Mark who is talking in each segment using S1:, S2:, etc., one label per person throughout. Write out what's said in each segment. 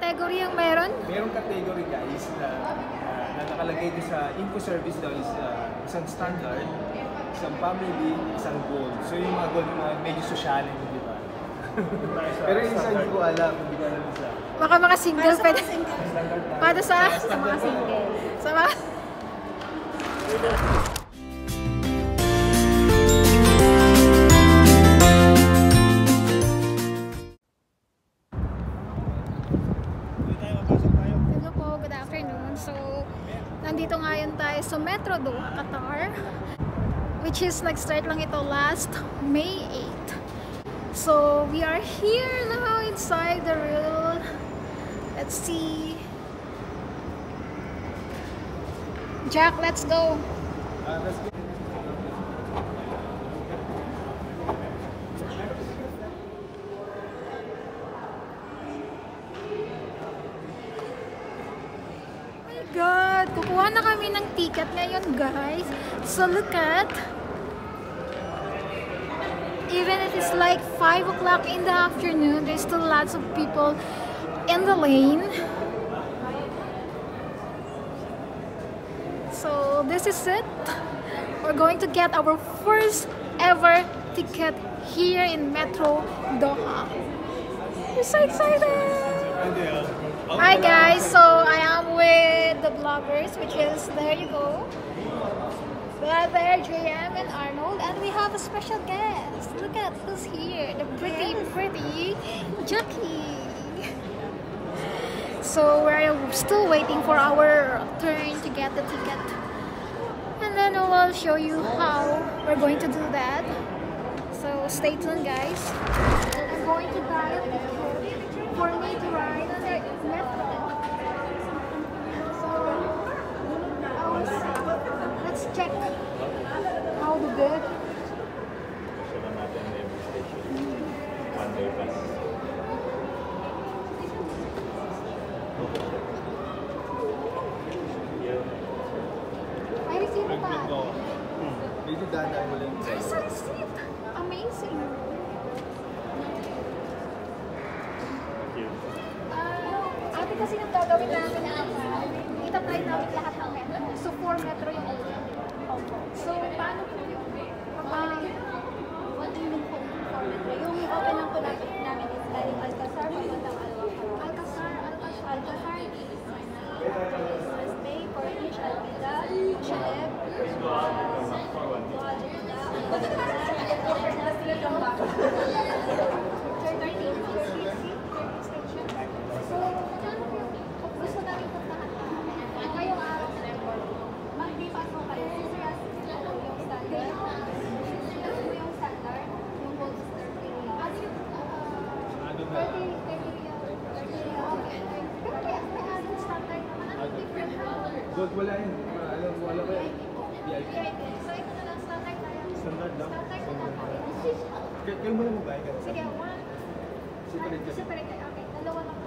S1: category ang meron?
S2: Merong category guys na nakalagay doon sa info service daw is isang standard, isang family, isang gold. So yung mga gold, yung mga medyo social, di ba? Pero yung isa hindi ko alam, hindi ko alam isa.
S1: Baka mga single pwede. Para sa
S3: mga single.
S1: Sa mga... Hello po, good afternoon. So, nandito ngayon tayo sa Metro Doha, Qatar. Which is nag-start lang ito last May 8. So, we are here now inside the real. Let's see. Jack, let's go.
S2: Let's go.
S1: God, kukuha na kami ng ticket ngayon, guys. So look at, even if it's like 5 o'clock in the afternoon, there's still lots of people in the lane. So this is it. We're going to get our first ever ticket here in Metro Doha. I'm so excited! Hi guys, so I am with the vloggers, which is, there you go. There, JM and Arnold, and we have a special guest. Look at who's here, the pretty Jackie. So we're still waiting for our turn to get the ticket. And then we'll show you how we're going to do that. So stay tuned guys. I'm going to buy a ticket for me to ride on the metro. So let's check how the good. I received that.
S2: Medyo dana mo lang.
S1: There's a receipt. Amazing. Ate kasi yung gagawin namin na itatry namin lahat ng metro. So 4 metro yung open. So paano po yung
S3: What do you mean po 4 metro? Yung open lang po namin is galing Alcazar, papuntang
S1: Alcazar,
S3: Alcazar, Bay, Cornish, Alpida, Shaleb,
S1: So, gusto namin puntahan ngayong araw na ito.
S3: mag-bipas po kayo. Yung standard, yung gold sterling.
S2: Gold wala yun. Alam mo, wala ba yun? VIP.
S1: So, ito na lang, standard tayo.
S2: Standard lang.
S1: Standard na lang tayo.
S2: Kayo mo na mo ba?
S1: Sige, 1.
S2: Separate ka.
S1: Separate tayo. Okay, dalawa lang.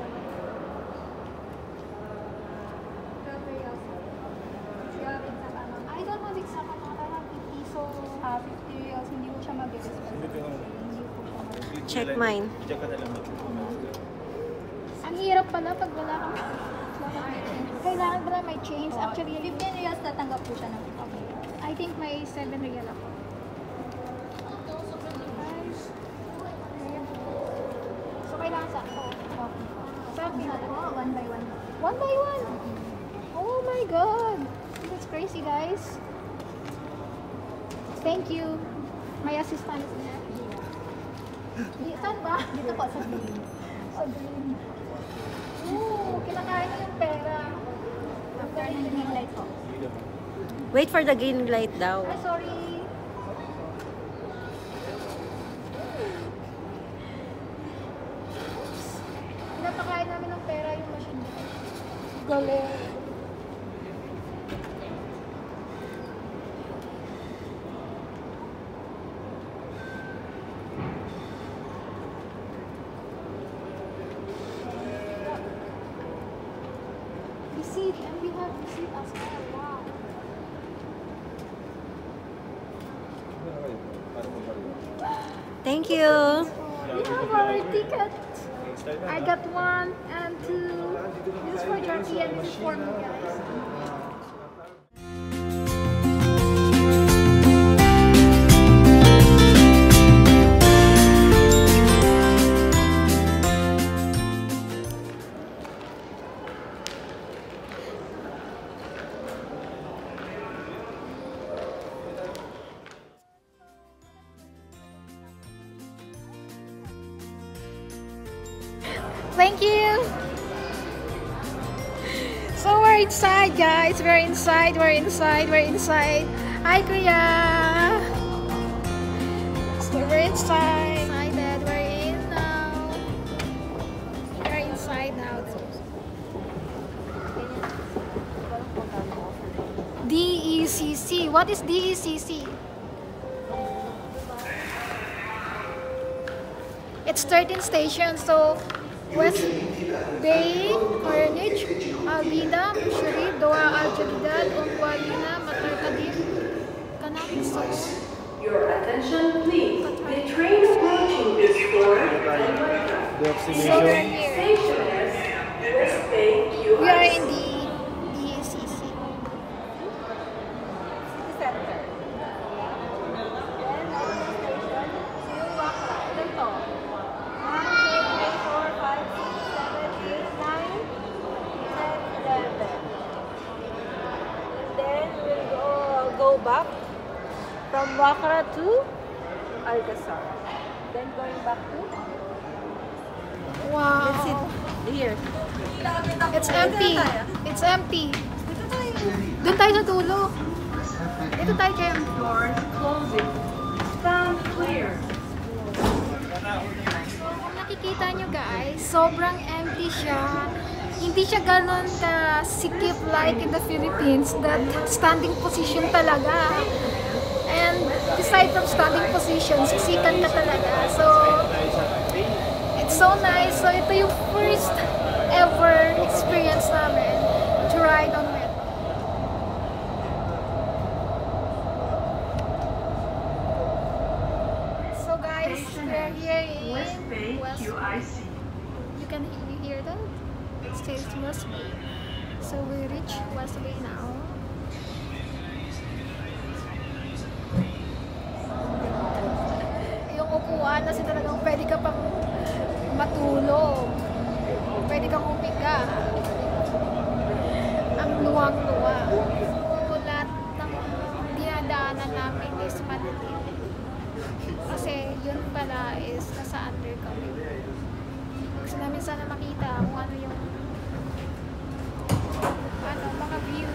S1: I don't know the exact amount. Around 50. So,
S3: 50 reals, hindi ko siya mag-express.
S2: Hindi ko
S4: Check mine.
S2: Check ka na lang.
S1: ang hirap pala pag wala kang kailangan pala may change. Actually,
S3: 15 reals tatanggap po siya ng
S1: okay. I think may 7 real ako. So, kailangan sakto.
S3: Okay.
S1: Sakto na
S3: Po, 1 by 1.
S1: 1 by 1. Oh my God. That's crazy, guys. Thank you. My assistant is there. Saan ba?
S3: Dito po sa green.
S1: Sa green. Ooh, kinakain na yung pera.
S3: After ng green light po.
S4: Wait for the green light daw.
S1: Ay, sorry. Pinapakain namin ng pera yung machine. Galing. Receipt, and we have receipt as well. Wow.
S4: Thank you.
S1: We have our ticket. I got 1 and 2. This is for Jackie and this is for me, guys. Thank you. So we're inside, guys. We're inside. We're inside. We're inside. Hi, Kuya. So we're inside. Excited. We're in now. We're inside now. DECC. What is DECC? It's 13 stations. So West Bay, Carnage, Albida, Mushari, Doha, Al Jadidad, Umwalina, Matarkadin, Kanam. So,
S5: your attention, please. The train approaching this floor
S1: so we're here.
S5: station is West Bay QRC.
S1: We are in the DECC.
S4: Go back from Wakra to Alcazar. Then going back to
S1: Wow.
S4: that's it. Here.
S1: It's empty. It's empty. Doon tayo sa dulo. Dito tayo, Jem.
S5: Doors closing. Stand clear.
S1: Kung nakikita nyo, guys, sobrang empty siya. Hindi siya ganon ka sikip like in the Philippines, that standing position talaga. And aside from standing position, siksikan ka talaga. So, it's so nice. So, ito yung first ever experience namin to ride on metro. So, guys, we're here in
S5: West Bay
S1: West.
S5: QIC.
S1: You hear that? It says West Bay. So we reach West Bay now. Yung upuan kasi talagang pwede ka pang matulog. Pwede kang humiga. Ang luwang-luwa. So lahat ng dinadaanan namin is madilim. Kasi yun pala is nasa under kami. Gusto namin sana makita kung ano yung mga view.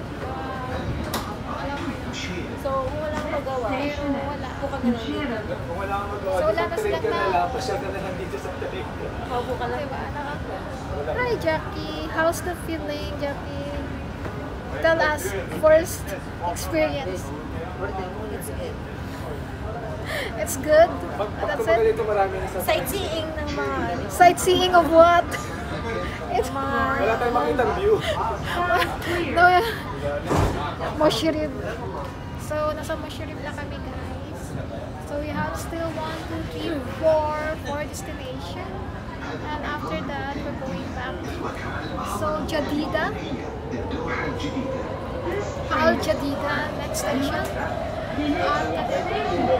S1: Alam mo yun.
S4: So, kung walang magawa,
S1: Pero wala.
S4: po kami lang dito.
S2: Kung wala kang magawa,
S1: So, wala na
S2: dito
S1: silang
S2: ka
S1: na-
S2: na lang, pasyal ka na lang dito sa talig.
S4: Paupo ka lang.
S1: Diba? Hi, Jackie. How's the feeling, Jackie? Tell us first experience.
S4: It's good.
S1: It's good.
S2: Pag
S1: That's
S2: kumagal
S1: it.
S2: dito, marami na sa...
S4: Sightseeing ng mga
S1: Sightseeing of what? It's
S2: Wala tayong makitang view.
S1: no, Moshirib. So, nasa Moshirib na kami, guys. So, we have still 1, 2, 3, 4 destination. And after that, we're going back. So, Jadida. Al Jadida, next station. Al Jadida.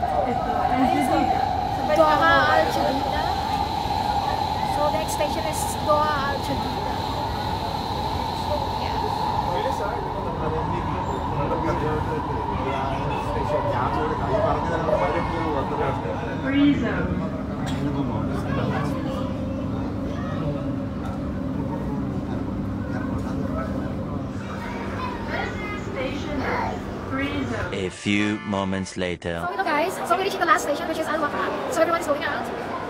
S1: Doha Al Jadida. So, next station is Doha Al Jadida. So, yeah.
S5: Free zone. Station is free zone.
S6: A few moments later.
S1: So, guys, so we're reaching the last station, which is Al Wakra. So, everyone is going out.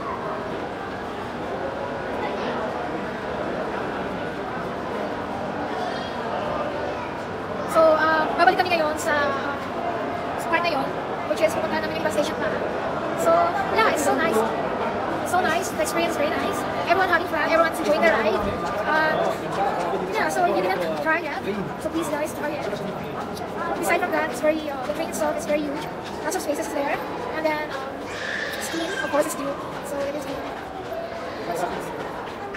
S1: So, babalik kami ngayon sa part na yun, which is pupunta namin yung bus station na. So, yeah, it's so nice. So nice. The experience is very nice. Everyone having fun. Everyone's enjoying the ride. Yeah, so you didn't try yet. So please, guys, try it. Aside from that, it's very the train itself is very huge. Lots of spaces there, and then steam, of course, is due. So it is good.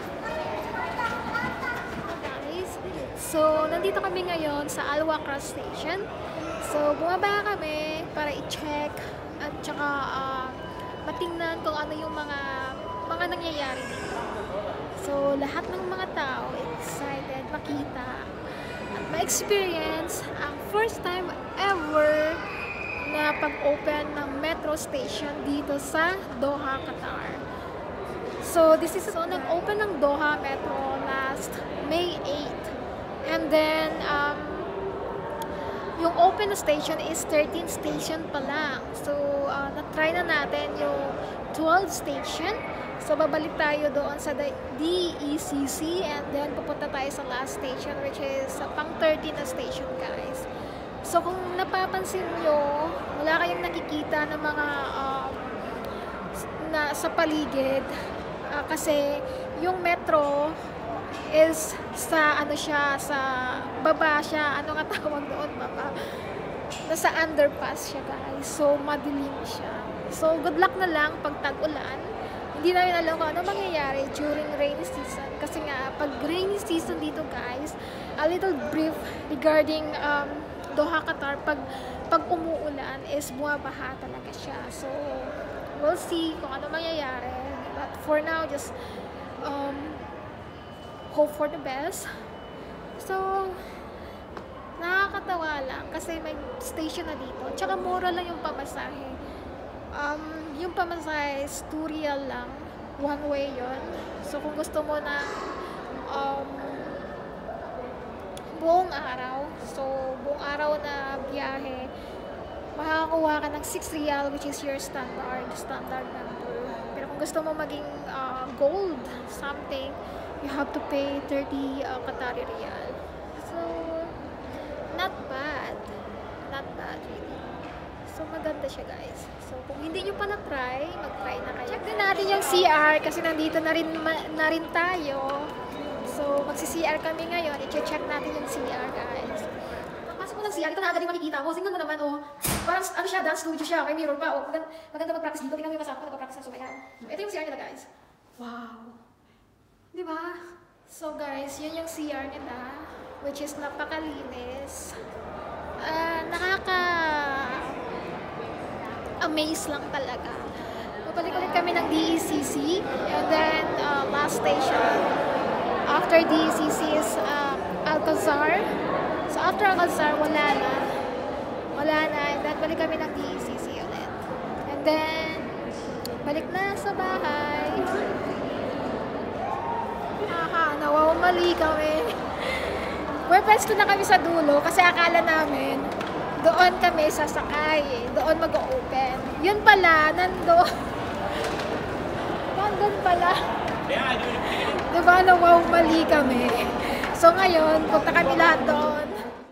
S1: So, nandito kami ngayon sa Alwa Cross Station. So, bumaba kami para i-check at saka matingnan kung ano yung mga nangyayari dito. So, lahat ng mga tao excited makita at ma-experience ang first time ever na pag-open ng metro station dito sa Doha, Qatar. So, nag-open ng Doha Metro last May 8. And then, yung open station is 13 station pa lang. So, na-try na natin yung 12 station. So, babalik tayo doon sa DECC and then pupunta tayo sa last station which is pang 13 na station, guys. So, kung napapansin nyo, wala kayong nakikita ng mga sa paligid kasi yung metro is sa baba siya, ano nga tawag doon, baba? Nasa underpass siya, guys. So, madilim siya. So, good luck na lang pag tag-ulan. Hindi namin alam kung ano mangyayari during rainy season. Kasi nga, pag rainy season dito, guys, a little brief regarding Doha, Qatar, pag umuulan is bumabaha talaga siya. So, we'll see kung ano mangyayari. But for now, just hope for the best. So, nakakatawa lang kasi may station na dito. Tsaka mura lang yung pamasahe. Yung pamasahe is 2 real lang. One way yon. So, kung gusto mo na buong araw, buong araw na biyahe, makakakuha ka ng 6 real which is your standard number. Pero kung gusto mo maging gold something, you have to pay 30 Qatari Riyal. So, not bad really. So, maganda siya, guys. So, kung hindi nyo pa na-try, mag-try na kayo. Check din natin yung CR kasi nandito na rin tayo. So, magsi-CR kami ngayon. I-check natin yung CR, guys. Pasok mo ng CR, ito na agad yung makikita mo. Tingnan mo naman, oh. Parang, ano siya, dance studio siya. May mirror pa, oh. Maganda mag-practice dito. Tingnan mo yung kasama ko, nag-practice na. So, ayan. Ito yung CR nila, guys. Wow. Diba? So, guys, yun yung CR nila. Which is napakalinis. Amaze lang talaga. Babalik ulit kami ng DECC. And then, last station after DECC is Alcazar. So, after Alcazar, wala na. And then, balik kami ng DECC ulit. And then, balik na sa bahay. Nawawamali kami. May pwesto na kami sa dulo kasi akala namin doon kami sasakay. Doon mag-open. Yun pala, nandun pala. Diba, nawawamali kami. So ngayon, punta kami lahat doon.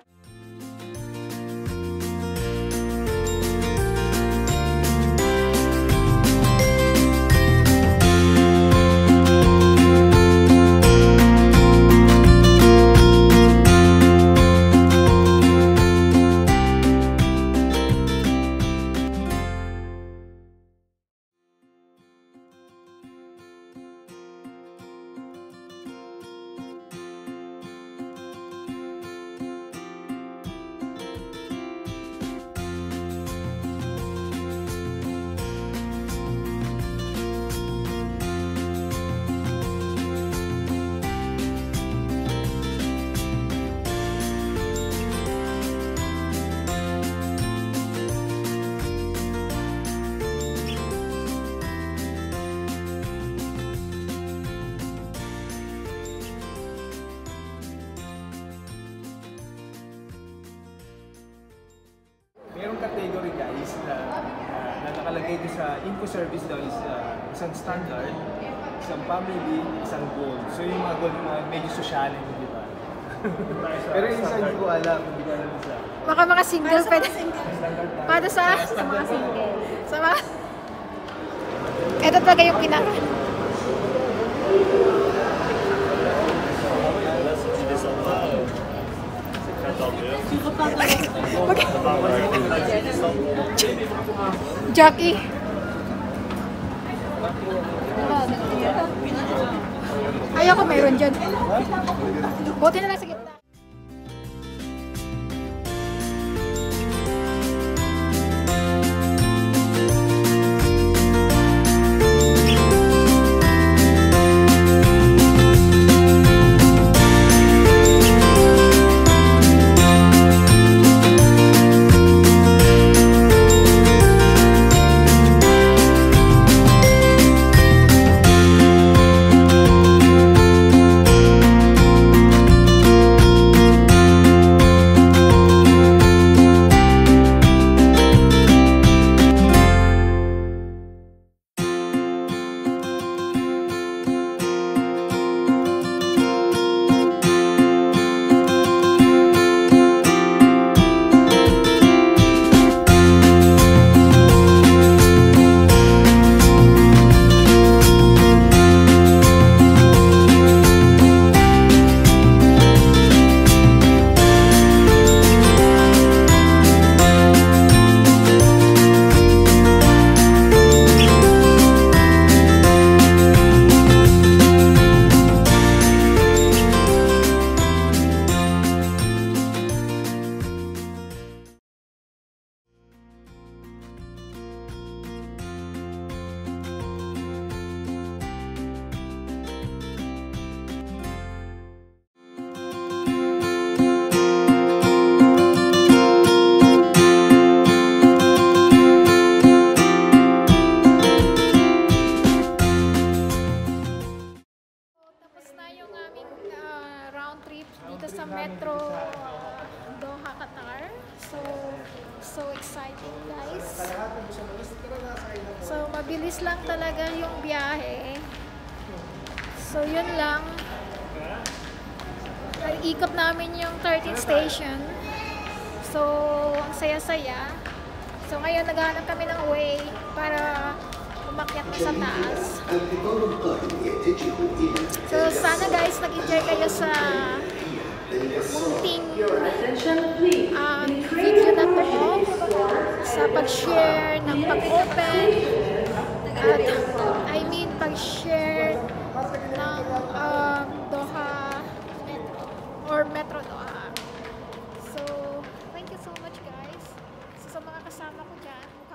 S2: Merong category, guys, na nakalagay doon sa info service daw is isang standard, isang family, isang gold. So yung mga gold, yung mga medyo sosyalin, di ba? Pero yung isa hindi ko alam, hindi ko alam isa.
S1: Baka mga single pwede. Para sa
S3: mga single.
S1: Sa mga... Ito talaga yung pinaka. Jackie. Ayaw ko meron dyan. Buti na lang sa gitna. aming round trip dito sa Metro Doha, Qatar. So exciting, guys. So mabilis lang talaga yung biyahe. So yun lang. Ikot namin yung 13 station. So ang saya-saya. So ngayon naghahanap kami ng way para umakyat na sa taas. So sana guys nag-enjoy kayo sa munting video na to, sa pag-share ng pag-open at pag-share ng Doha Metro or Metro Doha. So thank you so much guys. So sa mga kasama ko dyan,